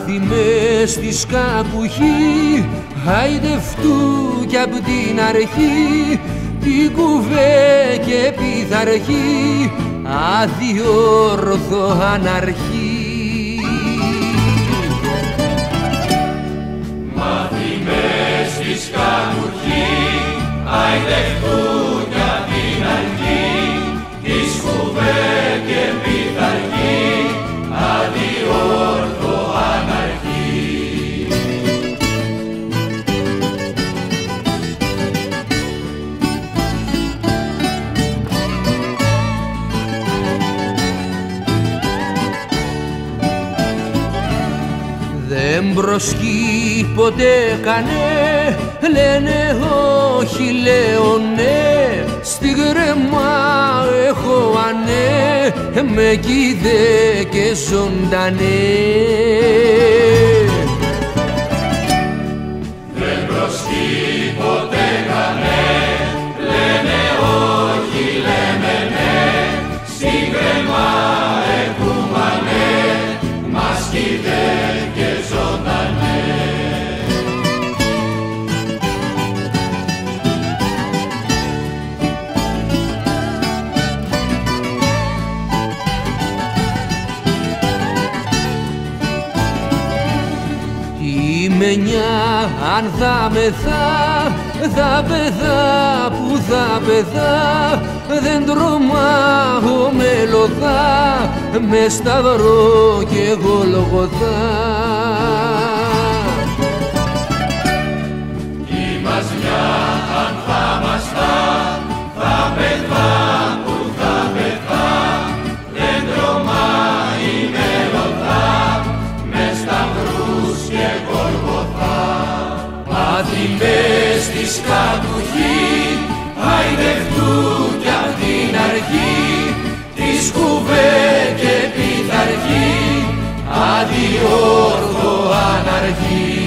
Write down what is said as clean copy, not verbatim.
Μάθη μες στη σκακουχή, χαϊδευτού κι απ' την αρχή, την κουβέ και πειθαρχή, αδιόρθω αναρχή. Μάθη μες στη σκακουχή, χαϊδευτού κι απ' την αρχή, της κουβέ και πειθαρχή, αδιόρθω αναρχή. Δεν προσκύει ποτέ κανέ, λένε όχι, λέω ναι, στη γκρεμά έχω ανέ, με κοίδε και ζωντανέ. Δεν προσκύει ποτέ κανέ, λένε όχι, λέμε ναι, στη γκρεμά έχουμε ανέ, μας κοίδε και ζωντανέ. Η μενιά αν θα μεθά, θα πεθά που θα πεθά, δεν τρομάω μελωθά, με σταυρό και Γολγοθά. Η μαζιά αν θα μαστά, θα πεθά που θα πεθά, δεν τρομάει μελωθά, με σταυρούς και Γολγοθά. Μάθη μες στη σκακουχή, χαϊδευτού κι απ' την αρχή, της κουβέ και πειθαρχή, αδιόρθω αναρχή.